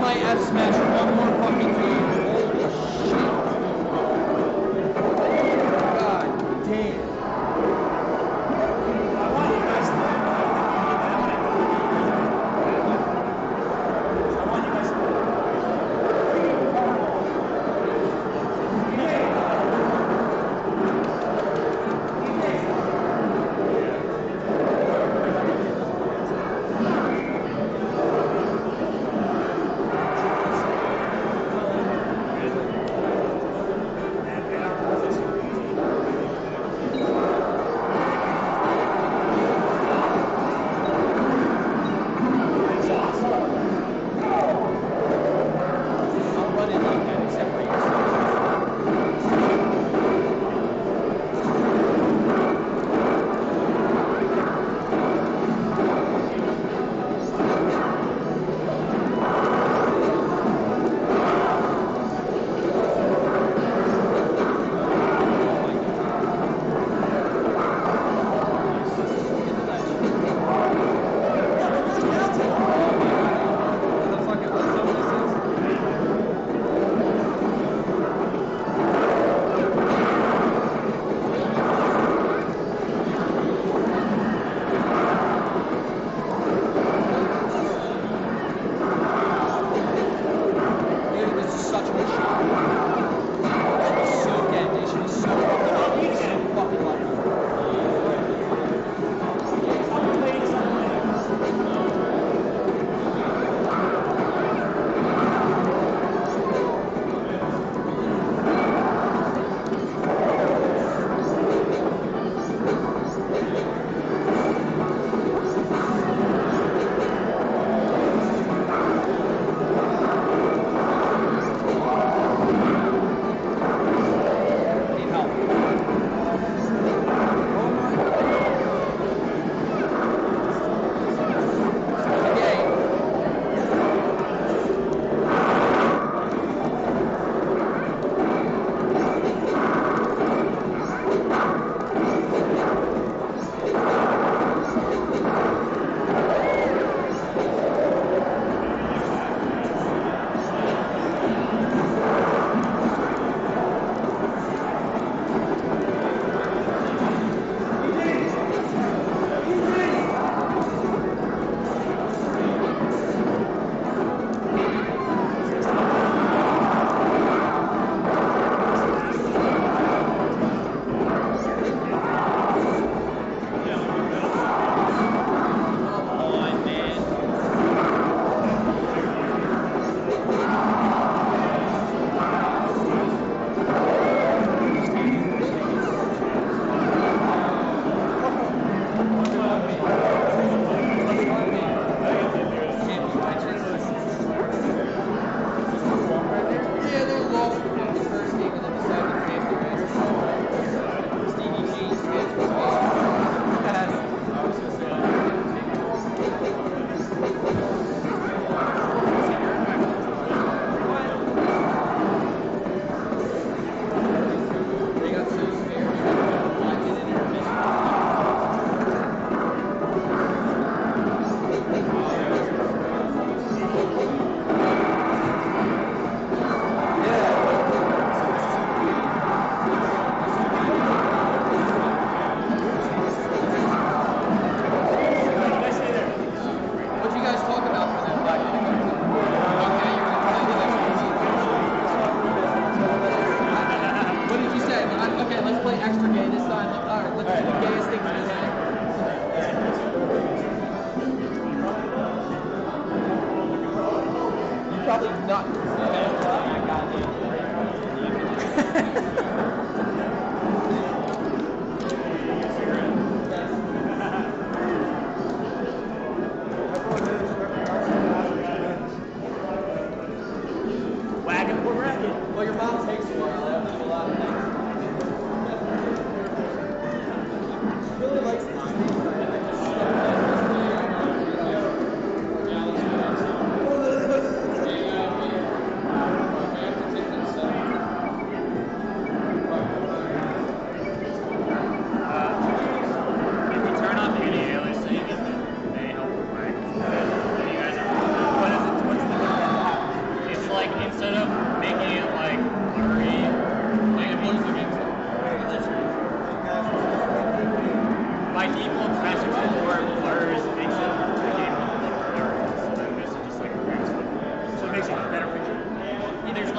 play F Smash one more fucking game. Holy shit. God damn. I want you guys to I want you guys to probably not. Wagon for bracket. Well, your mom takes a while. That was a lot of things. She really likes this.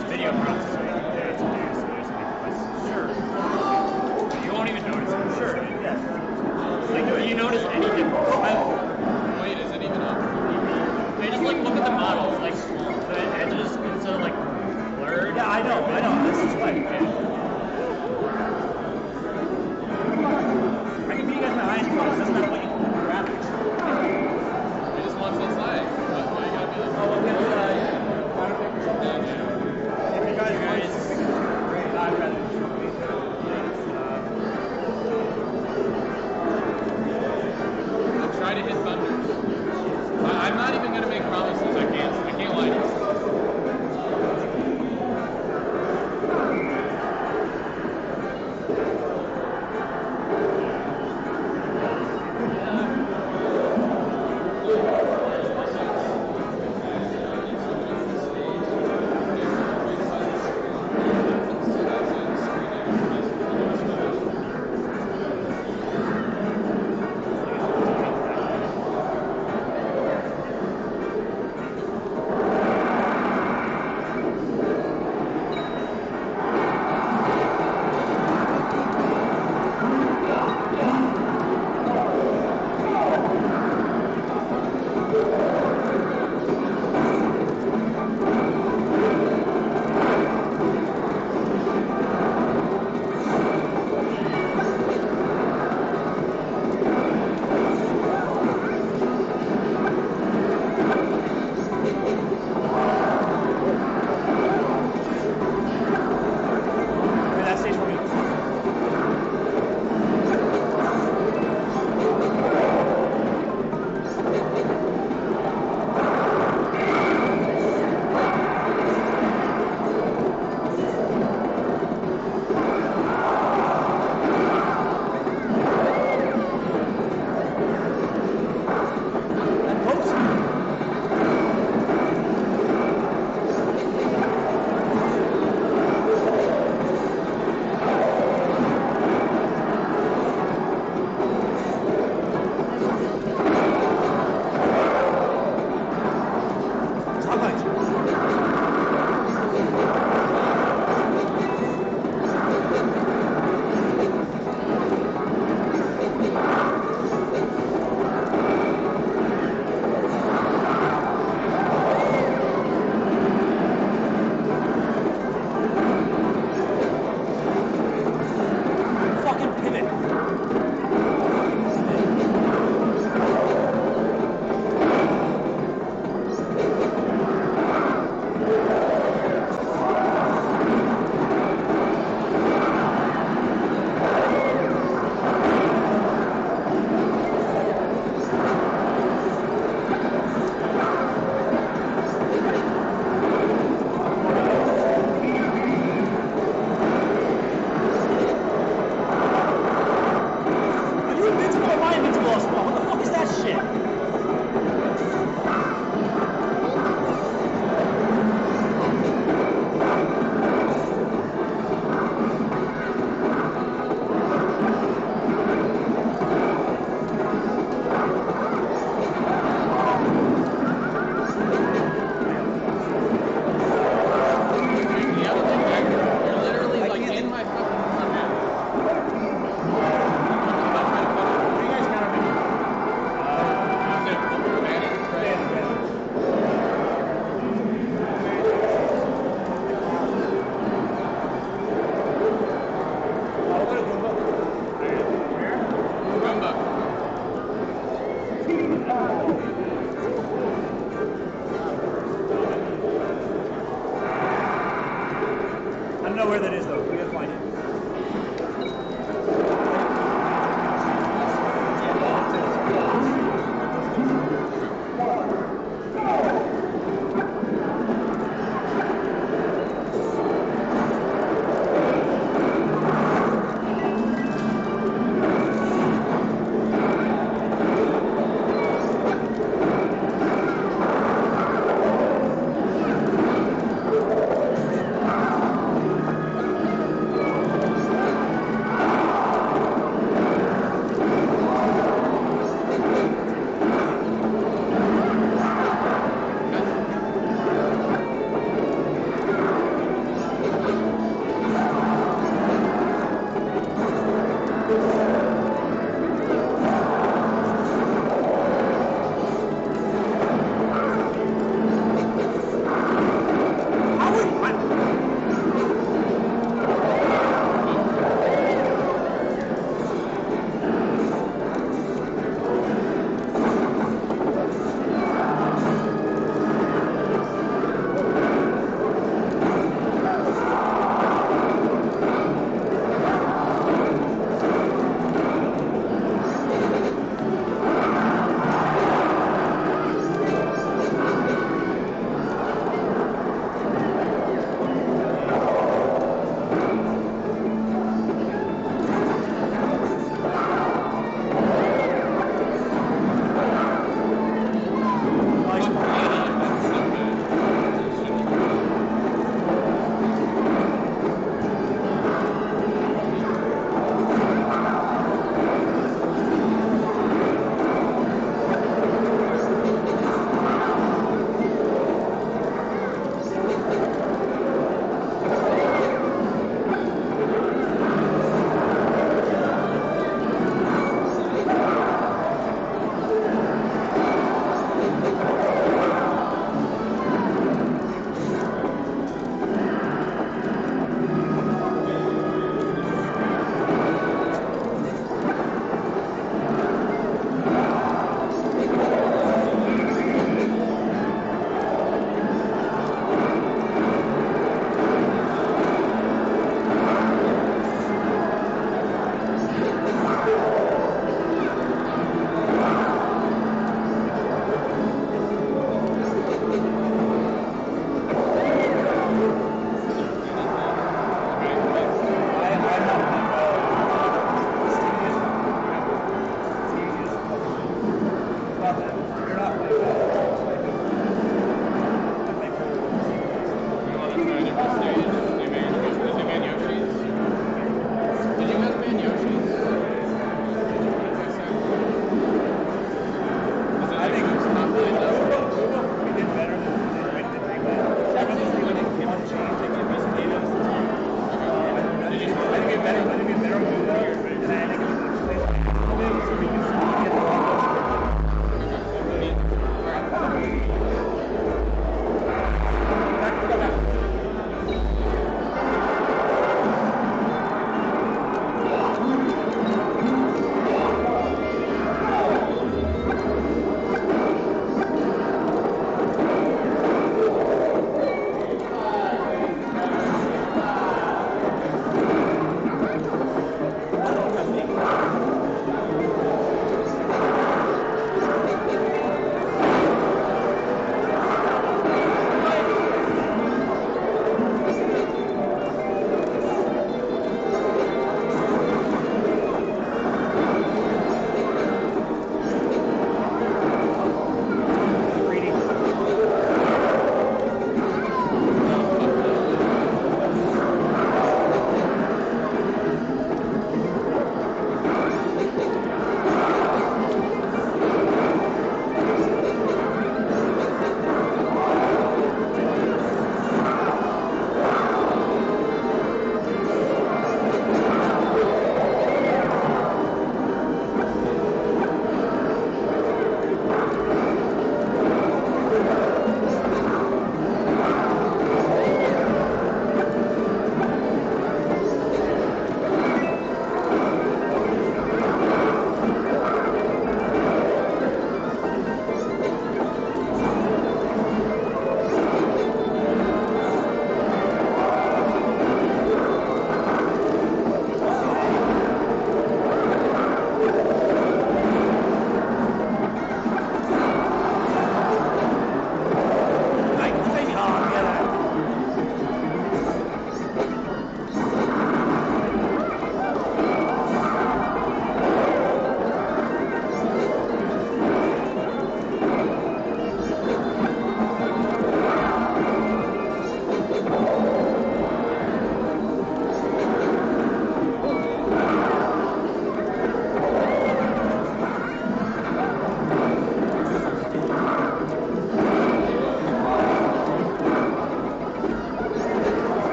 just video processing. Yeah, it's sure. You won't even notice it. Sure. Yeah. Like, do you notice any difference? Wait, is it even up? I just like look at the models, like the edges instead of like blurred. Yeah, I know. This is like. Yeah. I can give you guys my eyes closed. That's not what you graphics. I just want to inside. That's why you gotta be like. Oh, we'll get water pick or something. Yeah. If you guys want, I'd rather. Try to hit thunders. I'm not even gonna make promises. I can't lie to you.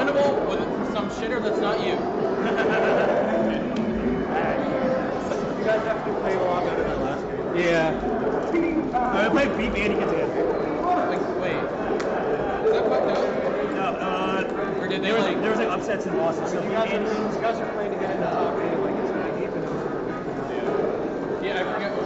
winnable with some shitter that's not you. You guys definitely played a lot better than last game. Yeah. I played beat Andy again. Like, wait. Is that fucked up? No, Or did they there was like? there was like upsets and losses. So You guys are playing to get in the top eight, like it's really deep in it. Yeah, I forget.